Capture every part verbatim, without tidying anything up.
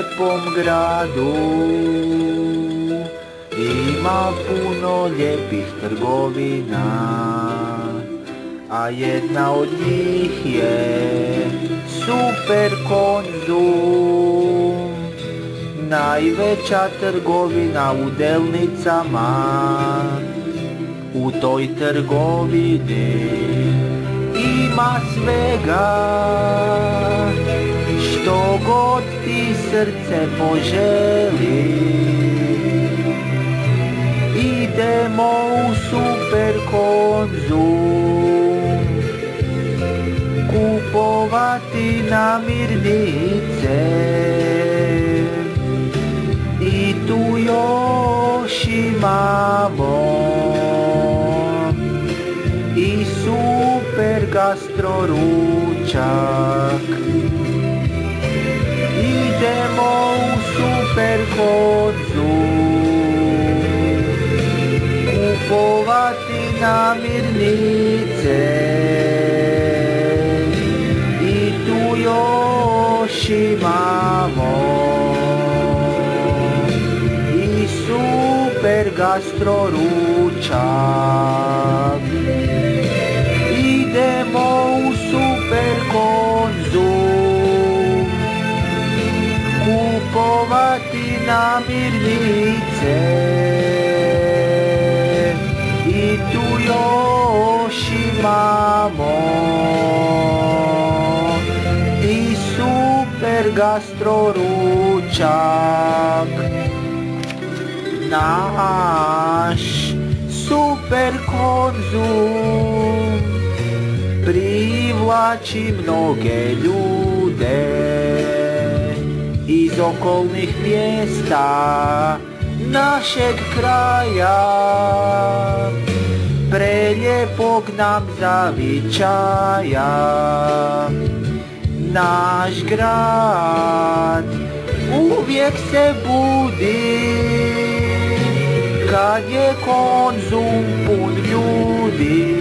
lijepom gradu. Ima puno lijepih trgovina, a jedna od njih je Super Konzum. Najveća trgovina u Delnicama. U toj trgovini ima svega, što god ti srce poželi. Idemo u Super Konzum kupovati namirnice, i tu još imamo i super gastro ručak. Idemo u Super Konzum kupovati namirnice, i tu još imamo i super gastro ručak. Idemo u Super Konzum kupovati namirnice, i tu još imamo i super gastro ručak. Naš Super Konzum privlači mnoge ljude iz okolnih mjesta našeg kraja. Preljepog nam zavičaja. Naš grad uvijek se budi kad je Konzum pun ljudi.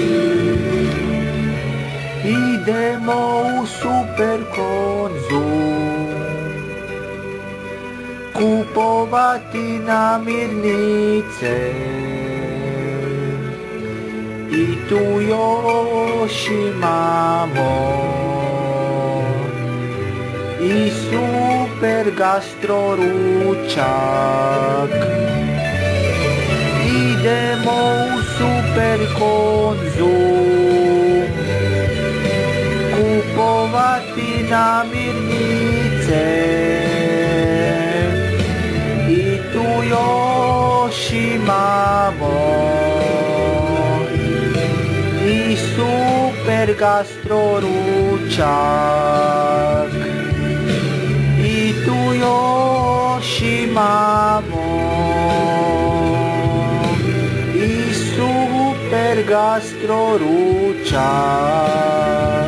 Idemo u Super Konzum kupovati namirnice, i tu još imamo i super gastro ručak. Idemo u Super Konzum kupovati namirnice, i tu još imamo i super gastro ručak. I tu još imamo i super gastro ručak.